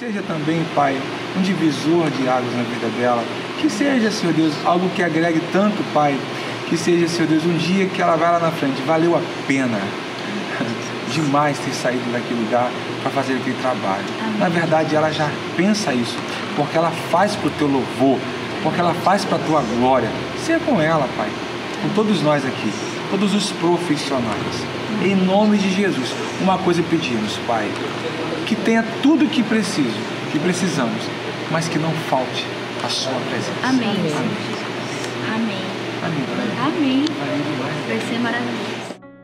seja também, Pai, um divisor de águas na vida dela. Que seja, Senhor Deus, algo que agregue tanto, Pai. Que seja, Senhor Deus, um dia que ela vai lá na frente. Valeu a pena demais ter saído daquele lugar para fazer aquele trabalho. Amém. Na verdade, ela já pensa isso, porque ela faz para o teu louvor, porque ela faz para a tua glória. Seja com ela, Pai, com todos nós aqui, todos os profissionais. Em nome de Jesus, uma coisa pedimos, Pai, que tenha tudo o que precisamos, mas que não falte a sua presença. Amém. Amém. Amém. Amém. Amém. Vai ser maravilhoso.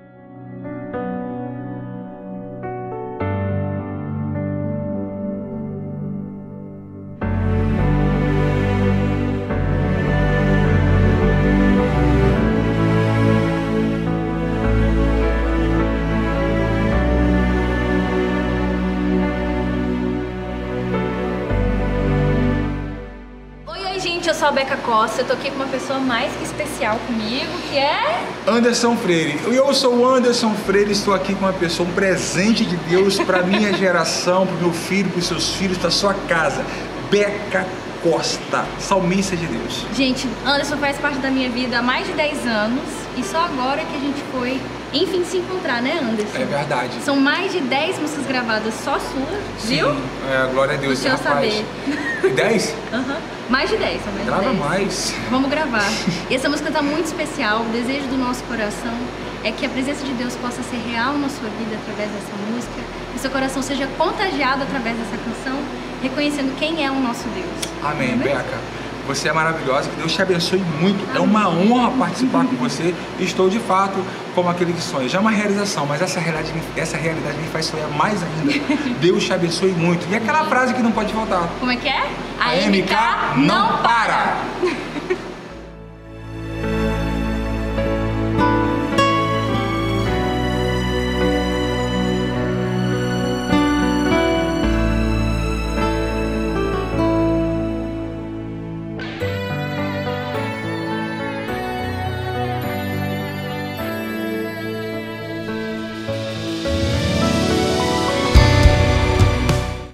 Eu sou a Beca Costa, eu tô aqui com uma pessoa mais que especial comigo, que é... Anderson Freire. Eu sou o Anderson Freire, estou aqui com uma pessoa, um presente de Deus para minha geração, para o meu filho, para os seus filhos, para a sua casa. Beca Costa, salmista de Deus. Gente, Anderson faz parte da minha vida há mais de 10 anos e só agora que a gente foi, enfim, se encontrar, né, Anderson? É verdade. São mais de 10 músicas gravadas só suas, viu? Sim, glória a Deus. Deixa eu saber. 10? Aham. Mais de 10, são mais Grava de 10. mais. Vamos gravar. E essa música tá muito especial. O desejo do nosso coração é que a presença de Deus possa ser real na sua vida através dessa música, que seu coração seja contagiado através dessa canção, reconhecendo quem é o nosso Deus. Amém, Beca. Você é maravilhosa, que Deus te abençoe muito. Amém. É uma honra participar com você. Estou de fato como aquele que sonha. Já é uma realização, mas essa realidade me faz sonhar mais ainda. Deus te abençoe muito. E aquela frase que não pode faltar. Como é que é? A MK não para!